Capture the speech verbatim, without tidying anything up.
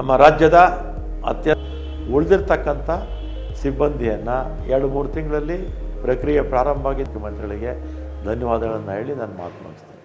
ನಮ್ಮ ರಾಜ್ಯದ ಅತ್ಯ ಉಳಿದಿರ್ತಕ್ಕಂಥ ಸಿಬ್ಬಂದಿಯನ್ನು ಎರಡು ಮೂರು ತಿಂಗಳಲ್ಲಿ ಪ್ರಕ್ರಿಯೆ ಪ್ರಾರಂಭ ಆಗಿ ಮುಖ್ಯಮಂತ್ರಿಗಳಿಗೆ ಧನ್ಯವಾದಗಳನ್ನು ಹೇಳಿ ನಾನು ಮಾತು ಮುಗಿಸ್ತೇನೆ.